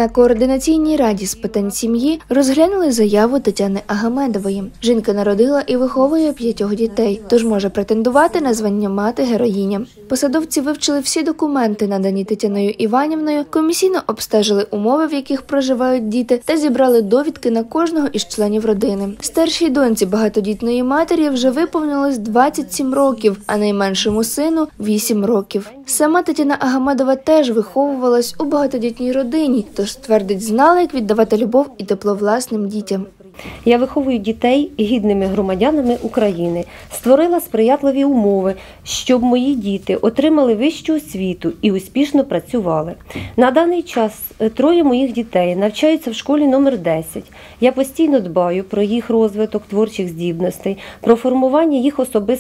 На Координаційній раді з питань сім'ї розглянули заяву Тетяни Агамедової. Жінка народила і виховує 5 дітей, тож може претендувати на звання мати-героїня. Посадовці вивчили всі документи, надані Тетяною Іванівною, комісійно обстежили умови, в яких проживають діти, та зібрали довідки на кожного із членів родини. Старшій доньці багатодітної матері вже виповнилось 27 років, а найменшому сину – 8 років. Сама Тетяна Агамедова теж виховувалась у багатодітній родині, тож, твердить, знала, як віддавати любов і тепло власним дітям. Я виховую дітей гідними громадянами України, створила сприятливі умови, щоб мої діти отримали вищу освіту і успішно працювали. На даний час 3 моїх дітей навчаються в школі номер 10. Я постійно дбаю про їх розвиток творчих здібностей, про формування їх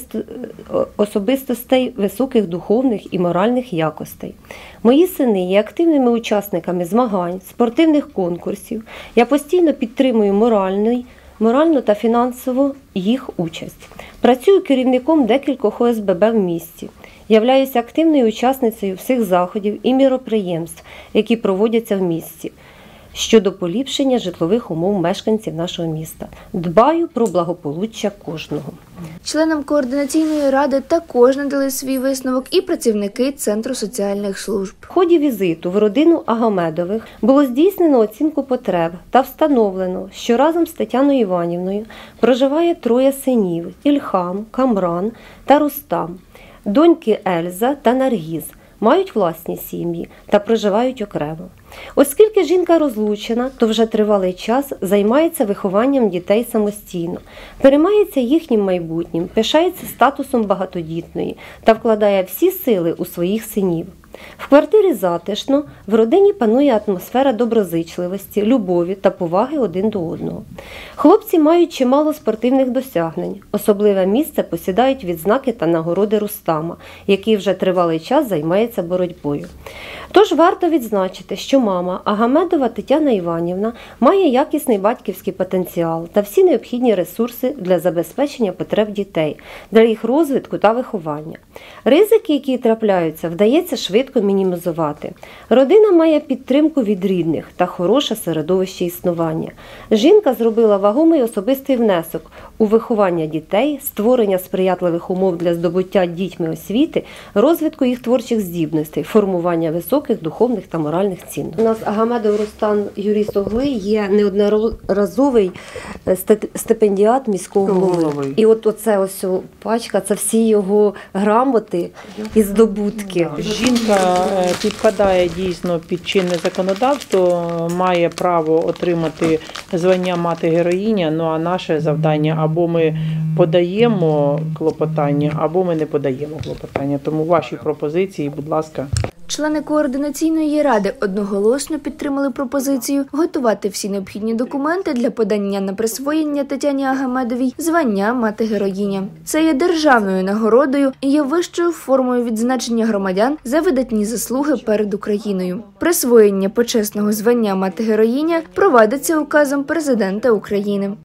особистостей, високих духовних і моральних якостей. Мої сини є активними учасниками змагань, спортивних конкурсів. Я постійно підтримую моральну та фінансову їх участь. Працюю керівником декількох ОСББ в місті. Являюся активною учасницею всіх заходів і міроприємств, які проводяться в місті, щодо поліпшення житлових умов мешканців нашого міста. Дбаю про благополуччя кожного. Членам Координаційної ради також надали свій висновок і працівники Центру соціальних служб. В ході візиту в родину Агамедових було здійснено оцінку потреб та встановлено, що разом з Тетяною Іванівною проживає 3 синів – Ільхам, Камран та Рустам. Доньки Ельза та Наргіз мають власні сім'ї та проживають окремо. Оскільки жінка розлучена, то вже тривалий час займається вихованням дітей самостійно, переймається їхнім майбутнім, пишається статусом багатодітної та вкладає всі сили у своїх синів. В квартирі затишно, в родині панує атмосфера доброзичливості, любові та поваги один до одного. Хлопці мають чимало спортивних досягнень. Особливе місце посідають відзнаки та нагороди Рустама, який вже тривалий час займається боротьбою. Тож варто відзначити, що мама Агамедова Тетяна Іванівна має якісний батьківський потенціал та всі необхідні ресурси для забезпечення потреб дітей, для їх розвитку та виховання. Ризики, які трапляються, вдається швидко мінімізувати. Родина має підтримку від рідних та хороше середовище існування. Жінка зробила вагомий особистий внесок у виховання дітей, створення сприятливих умов для здобуття дітьми освіти, розвитку їх творчих здібностей, формування високих духовних та моральних цінностей. У нас Агамедов Рустам Юрій Оглий є неодноразовий стипендіат міського голови. І от оце ось пачка, це всі його грамоти і здобутки. Жінка підпадає дійсно під чинне законодавство, має право отримати звання мати-героїня, ну а наше завдання або ми подаємо клопотання, або ми не подаємо клопотання. Тому ваші пропозиції, будь ласка. Члени Координаційної ради одноголосно підтримали пропозицію готувати всі необхідні документи для подання на присвоєння Тетяні Агамедовій звання мати-героїня. Це є державною нагородою і є вищою формою відзначення громадян за видатні заслуги перед Україною. Присвоєння почесного звання мати-героїня провадиться указом Президента України.